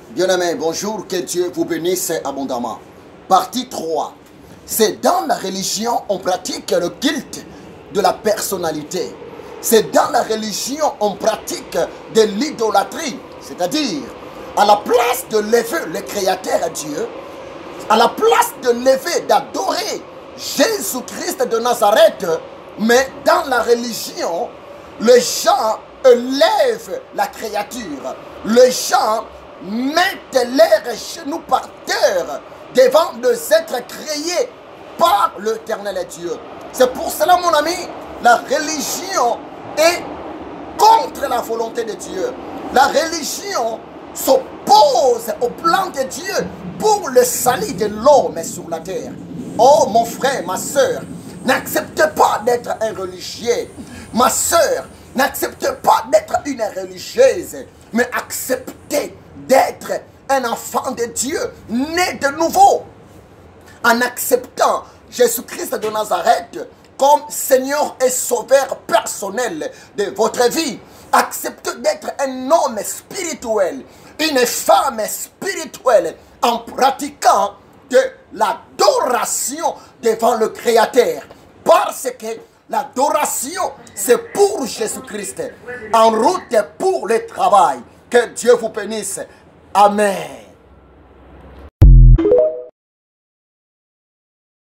Bien-aimés, bonjour, que Dieu vous bénisse abondamment. Partie 3. C'est dans la religion, on pratique le culte de la personnalité. C'est dans la religion, on pratique de l'idolâtrie. C'est-à-dire, à la place de lever le Créateur à Dieu, à la place de lever, d'adorer Jésus-Christ de Nazareth, mais dans la religion, les gens élèvent la créature. Les gens mettent leurs genoux par terre devant les êtres créés par l'Éternel Dieu. C'est pour cela, mon ami, la religion est contre la volonté de Dieu. La religion s'oppose au plan de Dieu pour le salut de l'homme sur la terre. Oh mon frère, ma soeur, n'accepte pas d'être un religieux. Ma soeur, n'accepte pas d'être une religieuse, mais acceptez d'être un enfant de Dieu, né de nouveau. En acceptant Jésus-Christ de Nazareth comme Seigneur et Sauveur personnel de votre vie, acceptez d'être un homme spirituel, une femme spirituelle, en pratiquant de l'adoration devant le Créateur. Parce que l'adoration, c'est pour Jésus-Christ, en route pour le travail. Que Dieu vous bénisse. Amen.